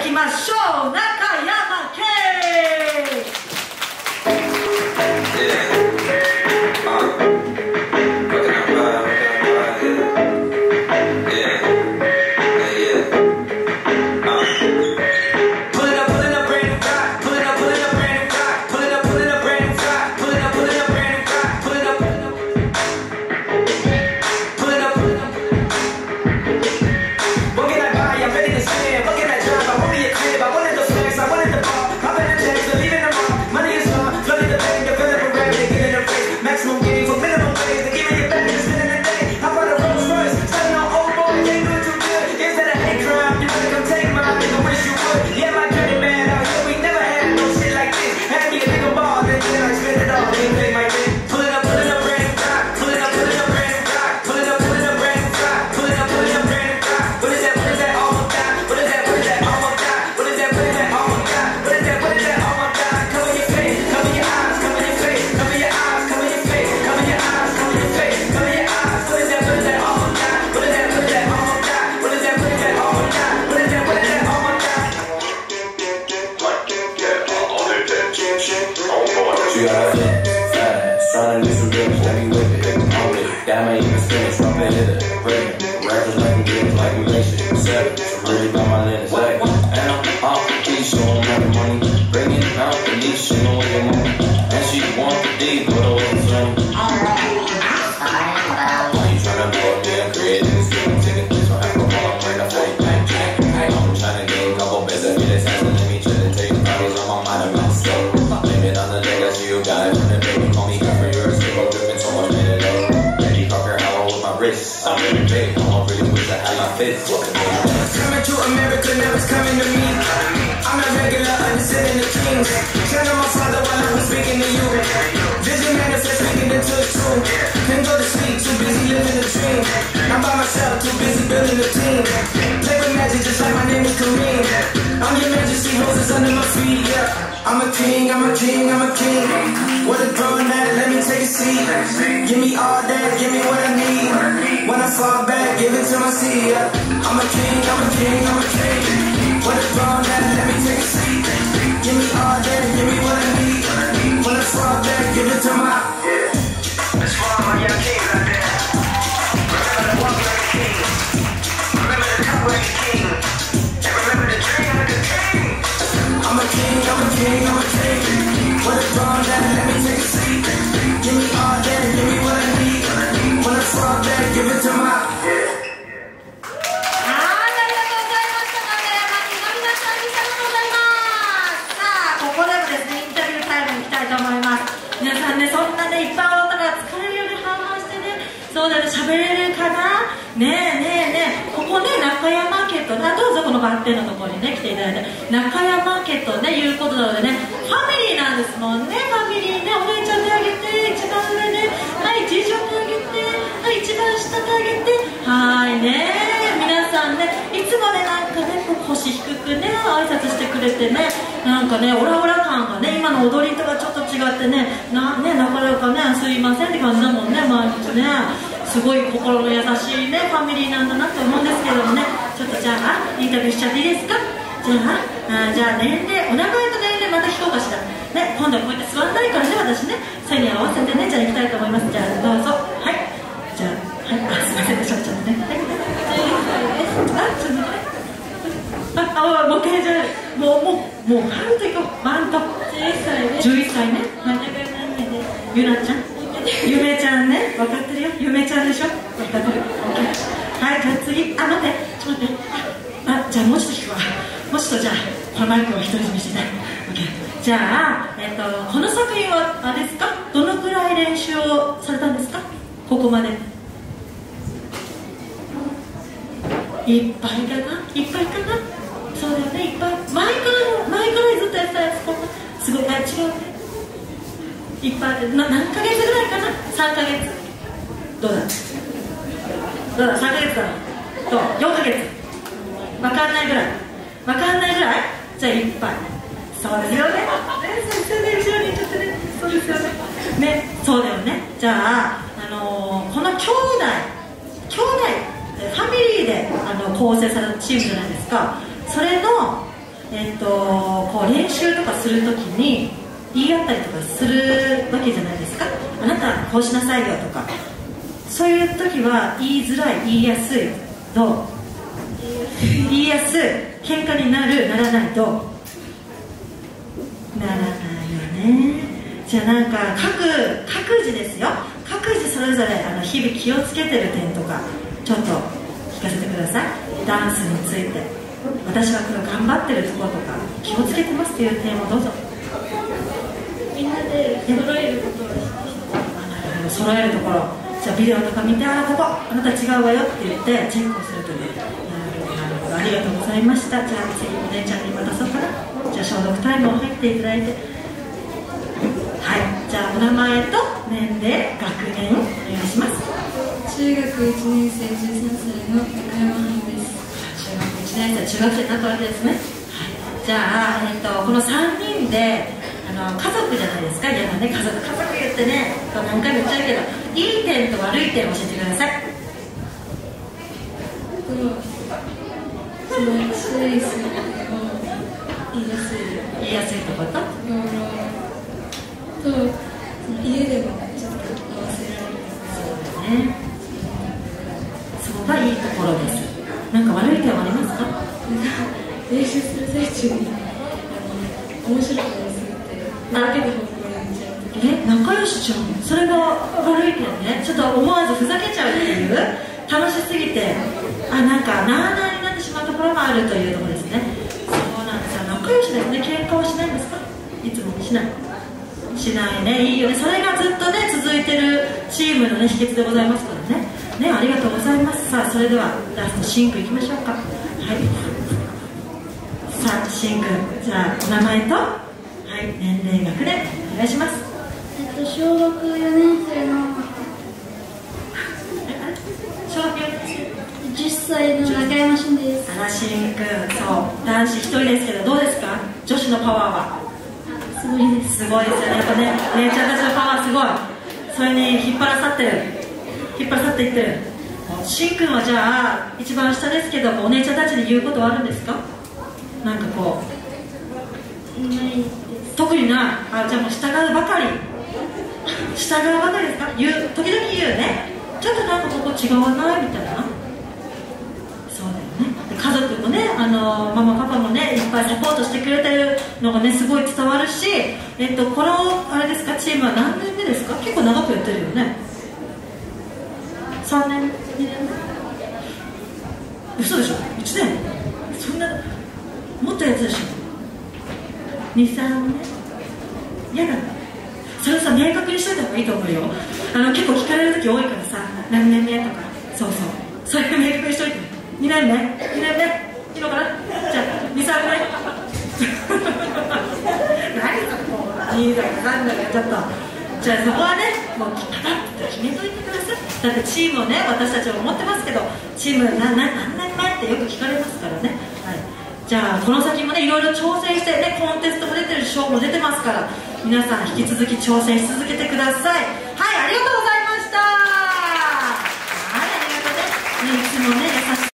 きましょう。中山圭。 Coming to America, now it's coming to me. I'm not regular, understanding the kings. Shout out my father while I was speaking to you. Vision manifest, speaking into the truth. Can't go to sleep, too busy living the dream. I'm by myself, too busy building a team. Play with magic just like my name is Kareem. I'm your majesty, roses under my feet, yeah. I'm a king, I'm a king, I'm a king. What a throne that, let me take a seat. Give me all that, give me what I need. When I fall back, give it to my seat, yeah. I'm a king, I'm a king, I'm a king. What a throne that, let me take a seat. Give me all that, give me what I need. When I fall back, give it to my, yeah. Let's fall my young kings out there. Remember to walk like a king. Remember to talk like a king. And remember to dream like a king. I'm a king, I'm a king, I'm a king. What a throne that, let me take a seat. Give me all that, give me what I need. When I fall back, give it to my, yeah. 皆さんね、そんなね、いっぱい踊ったら疲れるように反応してね、そうだね、喋れるかなねえねえねえ、ここね、中山家と、どうぞこのバッテンのところにね、来ていただいて、中山家とね、いうことなのでね、ファミリーなんですもんね、ファミリーね、お姉ちゃんであげて、一番上ね、はい、次女であげて、はい、一番下であげて、はいね、皆さんね、いつもね、なんかね、腰低くね、挨拶してくれてね、なんかね、オラオラ感がね、今の踊りとはちょっと違ってね、なかなかね、すいませんって感じだもんね、毎日ね。すごい心の優しいね、ファミリーなんだなと思うんですけどもね、ちょっとじゃあ、インタビューしちゃっていいですか？じゃあ年齢、お名前と年齢また聞こうかしら。ね、今度はこうやって座んないからね、私ね、それに合わせてね、じゃあ行きたいと思います。じゃあ、どうぞ。はい。じゃあ、はい、すいませんね、ちょっとね。はい。ちょっとね。もう一回じゃあ、もうハルト行こう、バンと。11歳ね。はい。ゆなちゃん。ゆめちゃんね。分かってるよ。ゆめちゃんでしょ。分かってる。はい、じゃあ次。待って。ちょっと待って。じゃあもうちょっと聞くわ。もうちょっとじゃあ、このマイクを独り占めしてね。じゃあ、この作品はあれですか？どのくらい練習をされたんですか？ここまで。いっぱいかな？いっぱいかな？そうだよね、いっぱい。前からずっとやってたやつ、すごい、違うね。いっぱい、何ヶ月ぐらいかな？ 3 ヶ月。どうだ？3ヶ月だろうと、4ヶ月。わかんないぐらい。じゃあいっぱい。そうですよね。先生ね、後ろにちょっとね、そうですよね。ね、そうだよね。じゃあ、この兄弟、ファミリーで構成されたチームじゃないですか。それのこう練習とかするときに言い合ったりとかするわけじゃないですか。あなたこうしなさいよとか、そういう時は言いづらい、言いやすい、どう？言いやすい、喧嘩になる、ならない、どう？ならないよね。じゃあなんか各自ですよ、各自それぞれ日々気をつけてる点とかちょっと聞かせてください。ダンスについて、私はこれ頑張ってるところとか気をつけてますっていう点をどうぞ。 みんなで揃えることを揃えるところ、じゃあビデオとか見て、ここあなた違うわよって言ってチェックをするという。なるほど、ありがとうございました。じゃあ次お姉ちゃんに渡そうかな。じゃあ消毒タイムを入っていただいて、はい、じゃあお名前と年齢、学年お願いします。 中学1年生13歳の中山はるです。 中学1年生、中学生になったわけですね。はい、じゃあ、この3人で家族じゃないですか。嫌なね、家族言ってね、何回も言っちゃうけど、いい点と悪い点を教えてください。 その試合するのを言いやすいところと、 家でもちょっと合わせられる。 そうだね、そうがいいところです。なんか悪い点はありますか？ 練習する最中に面白かったりするってだけで方向に見ちゃう。 仲良しちゃう、それが悪い点ね。ちょっと思わずふざけちゃうっていう、楽しすぎてなんかなあなあになってしまうところもあるというところですね。そうなんですよ、仲良しですね。喧嘩はしないんですか？いつもしないね。いいよね、それがずっとね続いてるチームのね秘訣でございますからね。ありがとうございます。さあそれではラストシンくんいきましょうか。はい、さあシンくん、じゃあお名前と、はい、年齢、学年お願いします。 小学4年生の小学4年生、 10歳の中山俊です。 シンくん、そう男子1人ですけどどうですか？女子のパワーはすごいです。 すごいですよね。やっぱね、姉ちゃんたちのパワーすごい。それに引っ張らさっていってる。しんくんはじゃあ一番下ですけども、お姉ちゃんたちに言うことはあるんですか？なんかこうないです。 特にない。じゃあもう従うばかりですか？時々言うね。ちょっとなんかここ違わないみたいな。そうだよね。で家族もね、ママパパもねいっぱいサポートしてくれてるのがねすごい伝わるし、このあれですか、チームは何年目ですか？結構長くやってるよね。3年、2年目？嘘でしょ？1年？そんなもっとやつでしょ？ 2、3年？嫌だ。それさ、明確にしといた方がいいと思うよ。結構聞かれる時多いからさ、何年目とか、それ明確にしといて。2年目いいのかな？じゃあ2、3年何そこ2だか3だかちょっと、じゃあそこはねもうパパッと決めといてください。だってチームをね、私たちは思ってますけど、チーム何年前ってよく聞かれますからね。はい、じゃあこの先もねいろいろ挑戦してね、コンテストも出てるし、賞も出てますから、皆さん引き続き挑戦し続けてください。はい、ありがとうございました。はい、ありがとうね。いつもね優しい